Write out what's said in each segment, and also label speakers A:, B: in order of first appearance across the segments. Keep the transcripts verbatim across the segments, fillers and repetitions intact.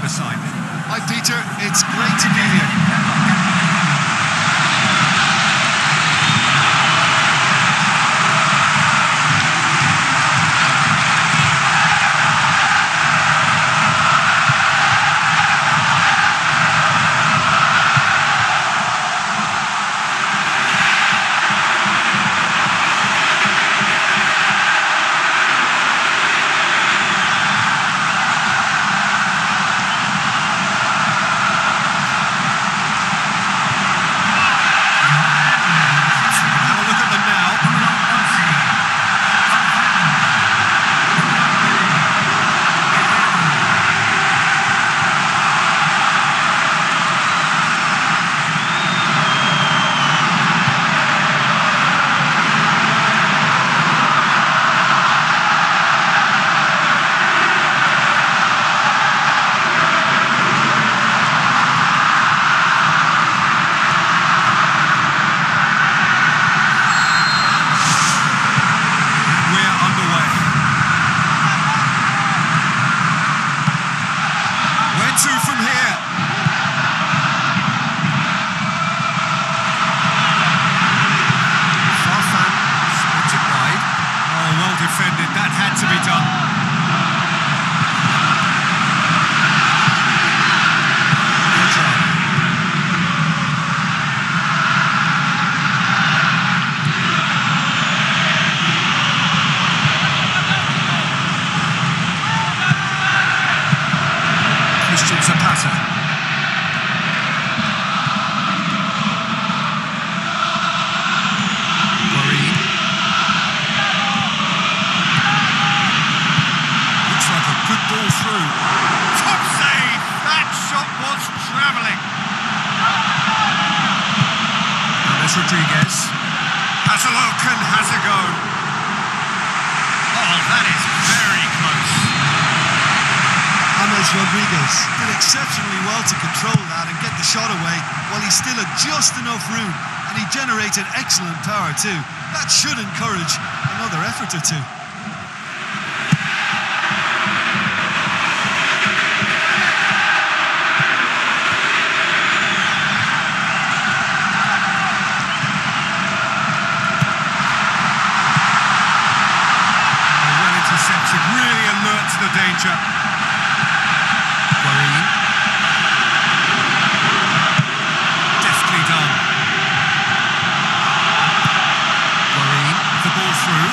A: side.
B: Hi Peter, it's great to be here.
A: Zapata. Guarín. Looks like a good ball through. Top save! That shot was travelling. There's Rodriguez. Hazeloken has a go. Oh, that is very close.
B: James Rodriguez did exceptionally well to control that and get the shot away while he still had just enough room, and he generated excellent power too. That should encourage another effort or two.
A: Well intercepted, really alert to the danger. Guarín. Deftly done. Guarín, the ball through.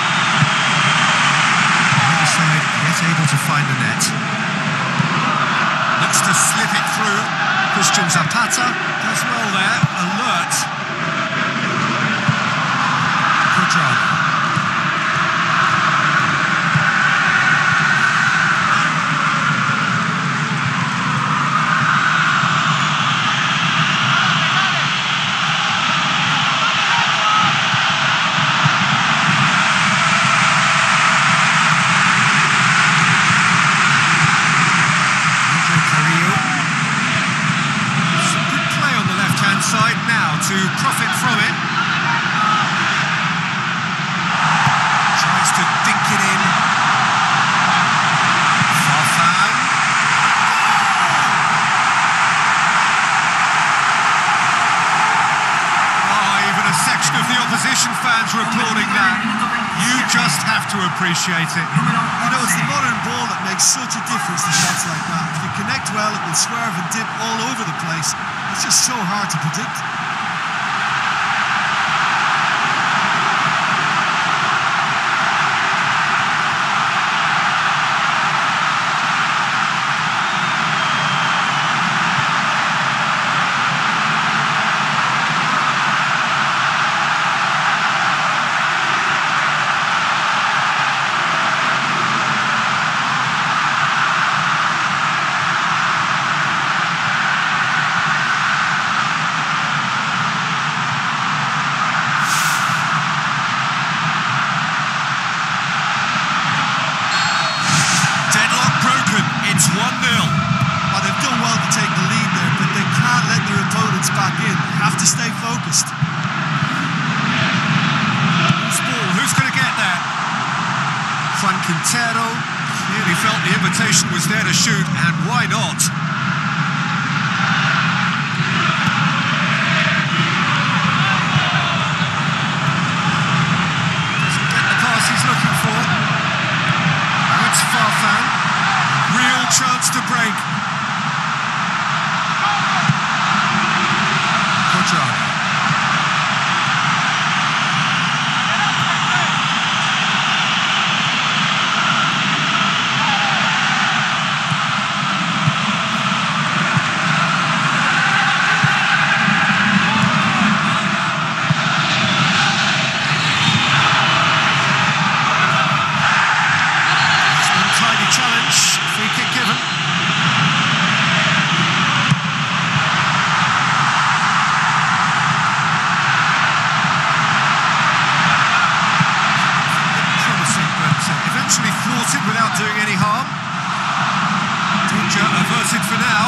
A: The other side yet able to find the net. Looks to slip it through. Christian Zapata does well there, alert. Cuadrado. Side now to profit from it. Tries to dink it in. Farfan. Oh, even a section of the opposition fans were applauding that. You just have to appreciate it.
B: You know, it's the modern ball that makes such a difference to shots like that. If you connect well, it will swerve and dip all over the place. It's just so hard to predict.
A: It's one nil.
B: Oh, they've done well to take the lead there, but they can't let their opponents back in. They have to stay focused.
A: Who's ball? Who's going to get there? Juan Quintero clearly felt the invitation was there to shoot, and why not? Doesn't get the pass he's looking for. That's Farfan. Real chance to break. Cuadrado. Without doing any harm. Danger averted for now.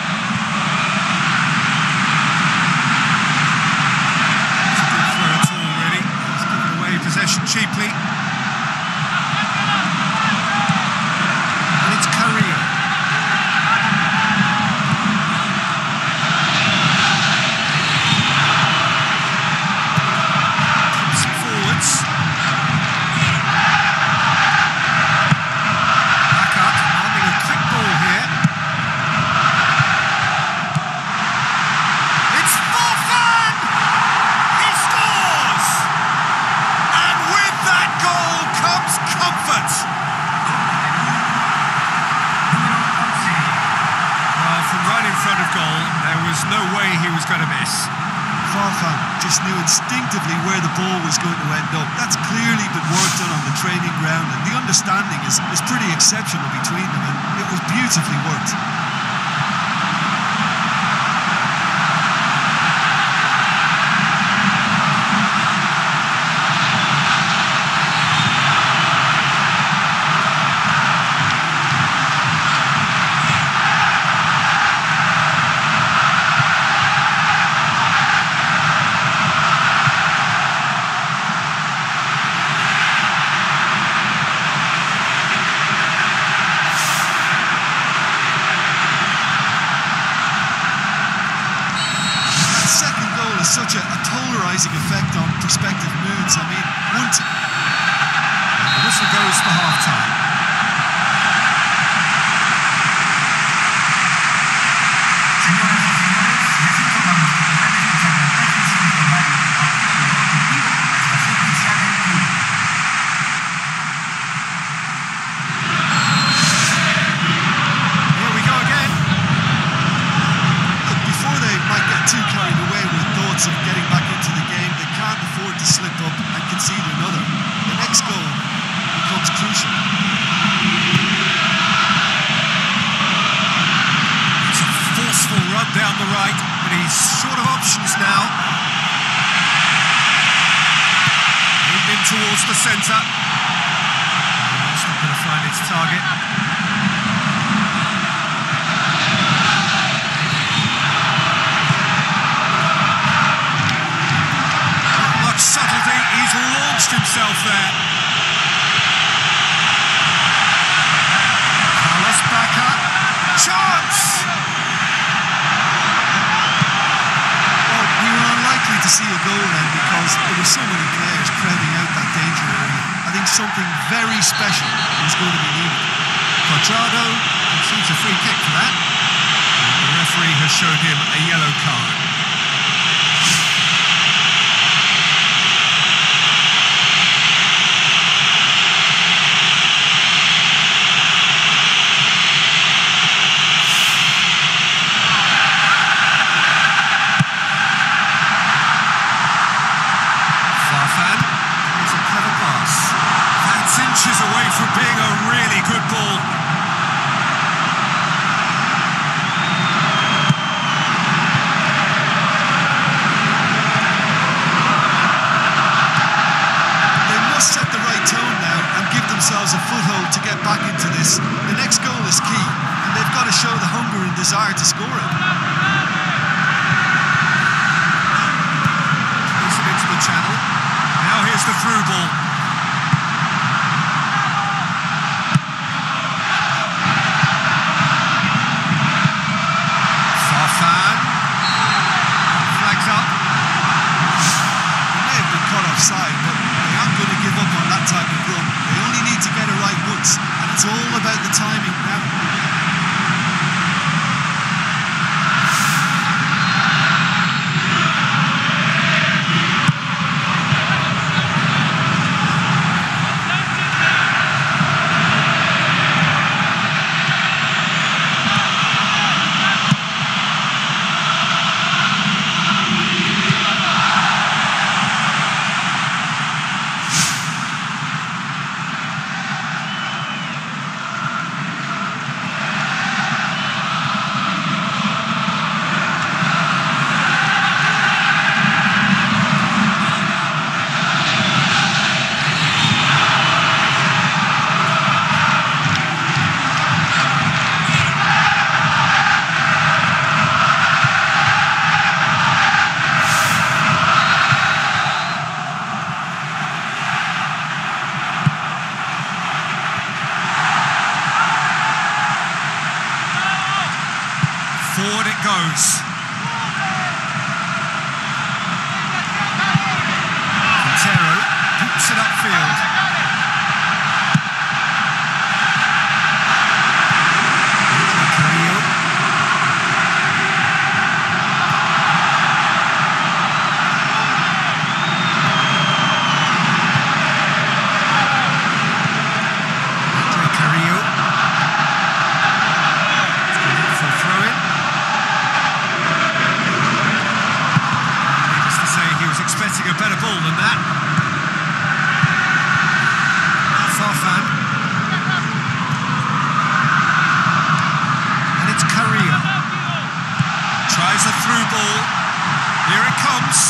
A: It's a good throw at all, really. He's given away possession cheaply. And it's Carrillo. Comes forwards. No way he was going to miss.
B: Farfan just knew instinctively where the ball was going to end up. That's clearly been worked on on the training ground, and the understanding is, is pretty exceptional between them, and it was beautifully worked. Such a, a polarising effect on prospective moods. I mean, one t
A: the whistle goes for half-time. Here we go again.
B: Look, before they might get too carried away with of getting back into the game, they can't afford to slip up and concede another. The next goal becomes crucial.
A: It's a forceful run down the right, but he's short of options now. Moved in towards the centre. It's not going to find its target. He's launched himself there. Carlos Bacca. Chance!
B: Well, we were unlikely to see a goal then because there were so many players crowding out that danger area. I think something very special is going to be needed.
A: Cuadrado concedes a free kick for that. And the referee has shown him a yellow card. Inches away from being a really good ball.
B: They must set the right tone now and give themselves a foothold to get back into this. The next goal is key, and they've got to show the hunger and desire to score it.
A: Plays it into the channel. Now here's the through ball. Forward it goes. Quintero hoops it upfield. A better ball than that. Farfan. And it's Carrillo. Tries a through ball. Here it comes.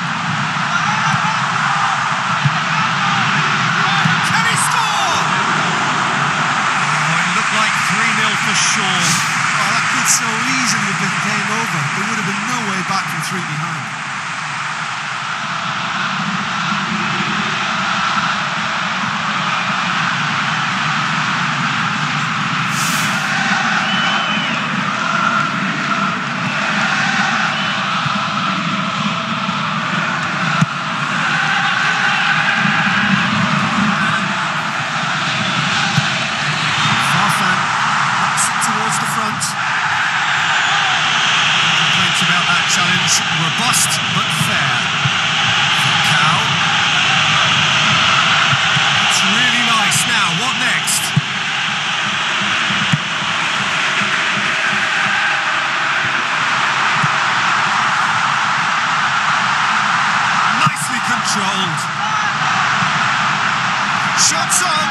A: Can he score? Oh, it looked like three nil for sure.
B: Oh, that could so easily have been game over. There would have been no way back from three behind.
A: Robust but fair. Cow. It's really nice. Now, what next? Nicely controlled. Shots on.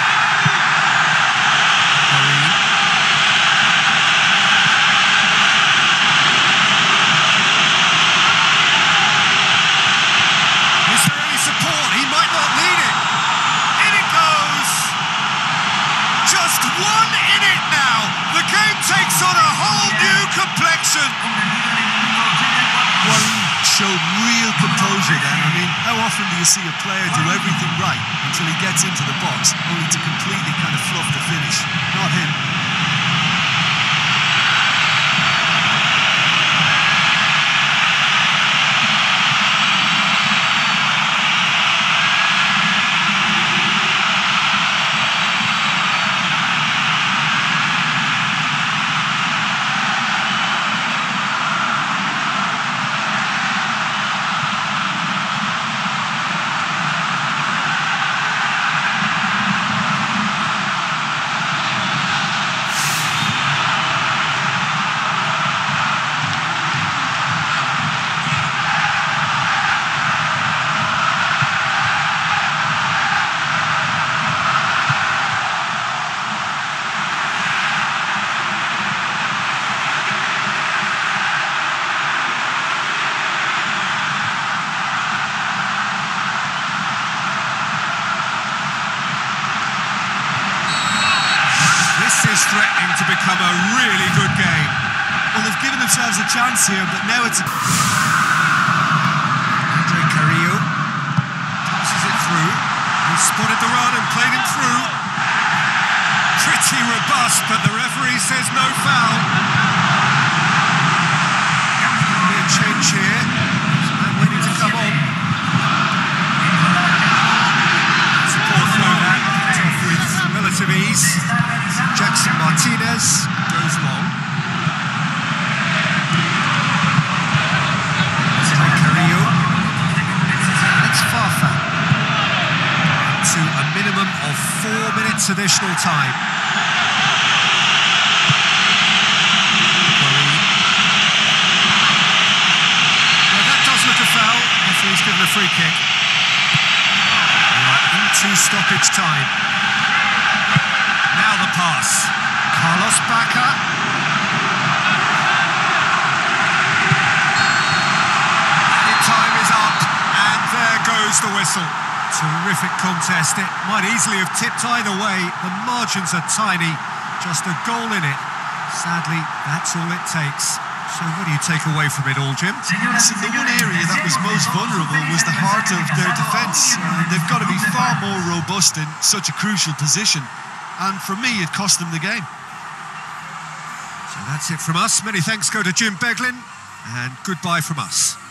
A: One in it now. The game takes on a whole new complexion.
B: Well, he showed real composure then. I mean, how often do you see a player do everything right until he gets into the box, only to completely kind of fluff the finish? Not him.
A: This is threatening to become a really good game.
B: Well, they've given themselves a chance here, but now it's...
A: Andre Carrillo passes it through. He spotted the run and played him through. Pretty robust, but the referee says no foul. There'll be a change here. And waiting to come on. Support throw that. Off with relative ease. Jackson Martinez goes long. Andre Carrillo. It's Farfan. To a minimum of four minutes additional time. Well, that does look a foul. Referee's given a free kick. Right, into stoppage time. Now the pass. Carlos Bacca. Added time is up, and there goes the whistle. Terrific contest. It might easily have tipped either way. The margins are tiny. Just a goal in it. Sadly, that's all it takes. So what do you take away from it all, Jim?
B: Listen, the one area that was most vulnerable was the heart of their defence. Uh, they've got to be far more robust in such a crucial position. And for me, it cost them the game.
A: So So that's it from us. Many thanks go to Jim Beglin, and goodbye from us.